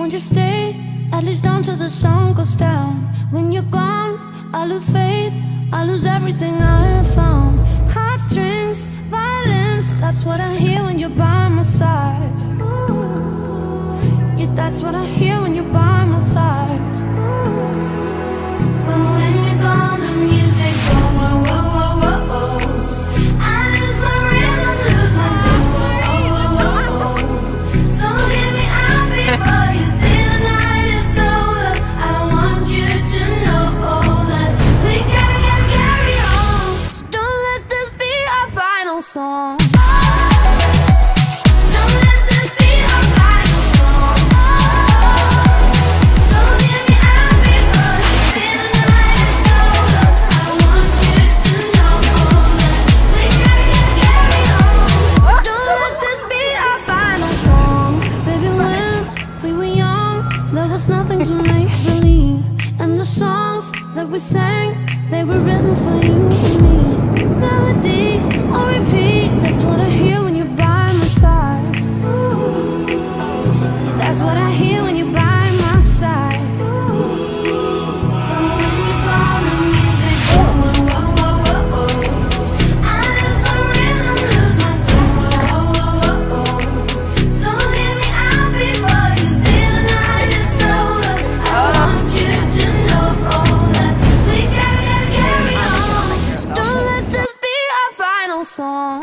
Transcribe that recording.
Won't you stay, at least until the sun goes down? When you're gone, I lose faith, I lose everything I have found. Heartstrings, violence, that's what I hear when you're by my side. Yeah, that's what I hear when you're by my side. But when you're gone, the music goes whoa, whoa, whoa, whoa, whoa. I lose my rhythm, lose my soul, whoa, whoa, whoa, whoa. So hear me out before you say the night is over. I want you to know that we gotta carry on. So don't let this be our final song. Nothing to make believe, and the songs that we sang, they were written for you and me. Melodies on repeat, that's what I hear when you're by my side. That's what I hear when you're by my side. When you're gone, the music goes whoa, whoa, whoa, whoa. I lose my rhythm, lose my soul, whoa, whoa, whoa, whoa. So hear me out before you say the night is over. I want you to know that we gotta carry on. So don't let this be our final song.